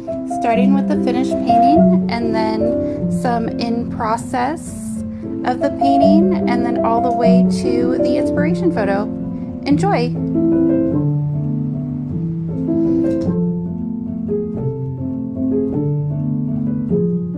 starting with the finished painting and then some in process of the painting and then all the way to the inspiration photo. Enjoy!